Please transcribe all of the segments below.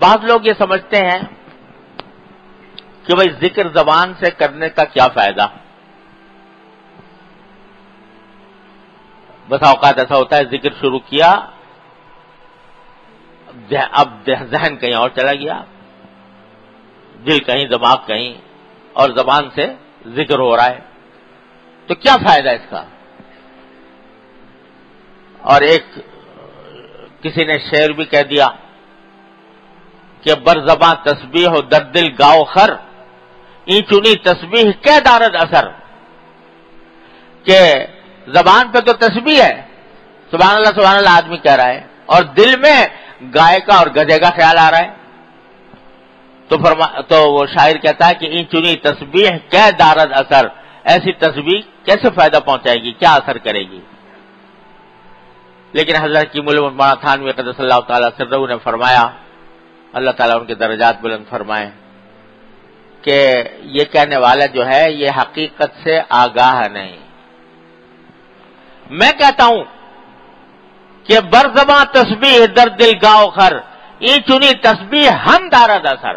بعض لوگ یہ سمجھتے ہیں کہ بھائی ذکر زبان سے کرنے کا کیا فائدہ. بس اوقات ایسا ہوتا ہے ذکر شروع کیا، اب ذہن کہیں اور چلا گیا، دل کہیں، دماغ کہیں، اور زبان سے ذکر ہو رہا ہے، تو کیا فائدہ اس کا. اور ایک کسی نے شعر بھی کہہ دیا کہ بر زباں تسبیح و در دل گاؤ خر، این چنی تسبیح کہ دارد اثر. کہ زبان پہ تو تسبیح ہے، سبحان اللہ آدمی کہہ رہا ہے، اور دل میں گائے کا اور گدھے کا خیال آ رہا ہے. تو وہ شاعر کہتا ہے کہ این چنی تسبیح کہ دارد اثر، ایسی تسبیح کیسے فائدہ پہنچائے گی، کیا اثر کرے گی. لیکن حضرت کیم مولانا تھانوی قدس اللہ تعالی سرہ نے فرمایا، اللہ تعالیٰ ان کے درجات بلند فرمائے، کہ یہ کہنے والا جو ہے یہ حقیقت سے آگاہ نہیں. میں کہتا ہوں کہ برزباں تسبیح در دل گاؤ خر، این چنی تسبیح ہم دارد اثر.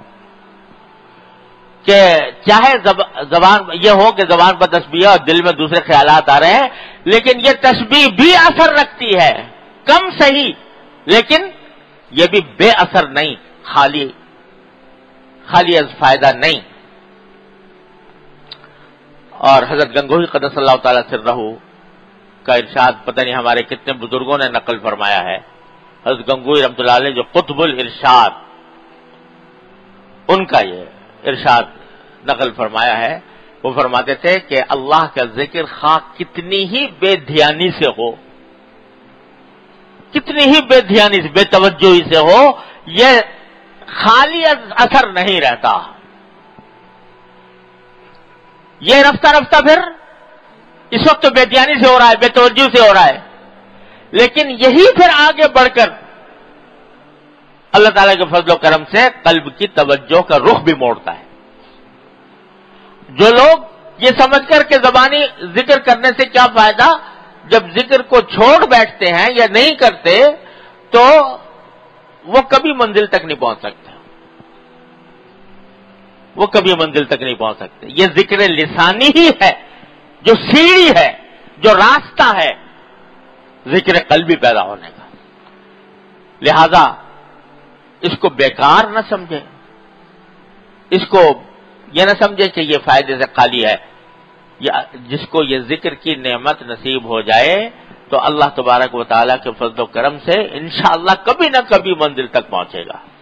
کہ چاہے زبان یہ ہو کہ زبان پر تسبیح اور دل میں دوسرے خیالات آ رہے ہیں، لیکن یہ تسبیح بھی اثر رکھتی ہے، کم صحیح، لیکن یہ بھی بے اثر نہیں، خالی از فائدہ نہیں. اور حضرت گنگوہی قدس اللہ تعالی سرہ کا ارشاد پتہ نہیں ہمارے کتنے بزرگوں نے نقل فرمایا ہے. حضرت گنگوہی رحمۃ اللہ علیہ جو قطب الارشاد، ان کا یہ ارشاد نقل فرمایا ہے. وہ فرماتے تھے کہ اللہ کا ذکر خواہ کتنی ہی بے دھیانی سے ہو، کتنی ہی بے دھیانی سے، بے توجہی سے ہو، یہ خالی اثر نہیں رہتا. یہ رفتہ رفتہ پھر اس وقت تو بے دھیانی سے ہو رہا ہے، بے توجہی سے ہو رہا ہے، لیکن یہی پھر آگے بڑھ کر اللہ تعالیٰ کے فضل و کرم سے قلب کی توجہ کا رخ بھی موڑتا ہے. جو لوگ یہ سمجھ کر کہ زبانی ذکر کرنے سے کیا فائدہ، جب ذکر کو چھوڑ بیٹھتے ہیں یا نہیں کرتے تو وہ کبھی منزل تک نہیں پہنچ سکتے، وہ کبھی منزل تک نہیں پہنچ سکتے. یہ ذکر لسانی ہی ہے جو سیڑھی ہے، جو راستہ ہے ذکر قلبی پیدا ہونے کا. لہذا اس کو بیکار نہ سمجھے، اس کو یہ نہ سمجھے کہ یہ فائدے سے خالی ہے. جس کو یہ ذکر کی نعمت نصیب ہو جائے تو اللہ تبارک و تعالیٰ کے فضل و کرم سے انشاءاللہ کبھی نہ کبھی منزل تک پہنچے گا.